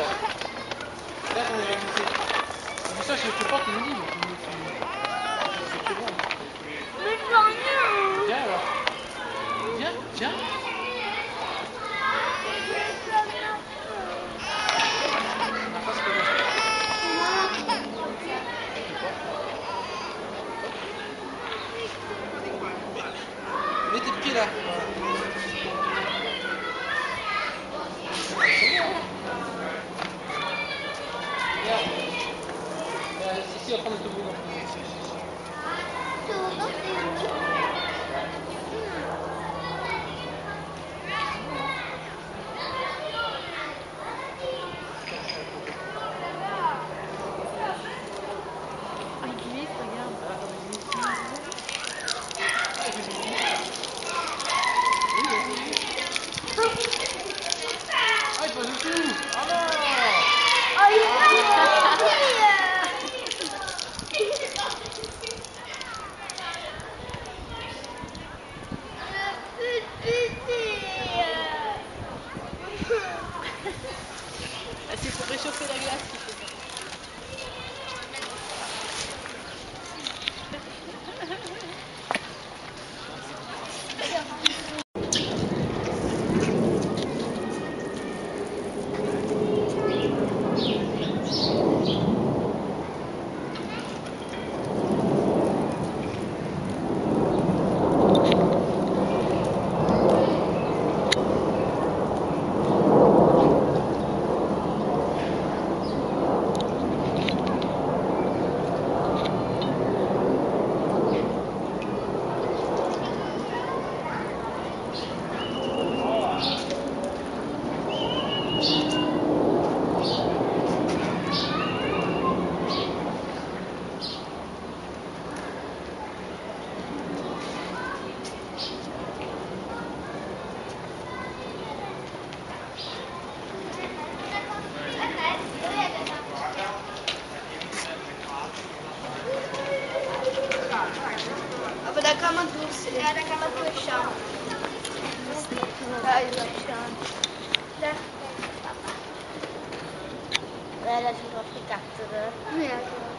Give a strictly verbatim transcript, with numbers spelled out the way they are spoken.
Là, on va glisser. Mais ça, je ne fais pas, tu me dis. C'est très bon. Mais j'en ai. Viens alors. Viens, viens. On n'a pas ce que l'on Mets tes pieds là. Regarde. Regarde, ici, on prend le toboggan. Il glisse, regarde. Ah, il passe dessous. Ah non. Oh, il va. Ah, c'est pour réchauffer la glace qu'il fait ça. Aber da kann man durch, ja, da kann man durchschauen. Da ist er schon. Da. Ja, da ist drauf gekackt, oder? Ja, genau.